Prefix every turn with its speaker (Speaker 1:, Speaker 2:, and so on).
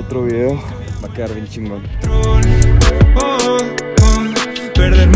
Speaker 1: otro video. Va a quedar bien chingón.
Speaker 2: Perderme